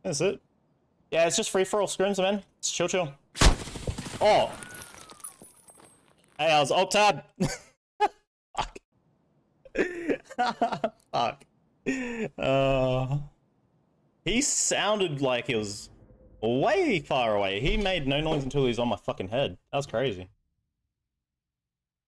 That's it. Yeah, it's just free-for-all scrims, man. It's chill, chill. Oh! Hey, I was alt-tab! Fuck. Fuck. He sounded like he was way far away. He made no noise until he was on my fucking head. That was crazy.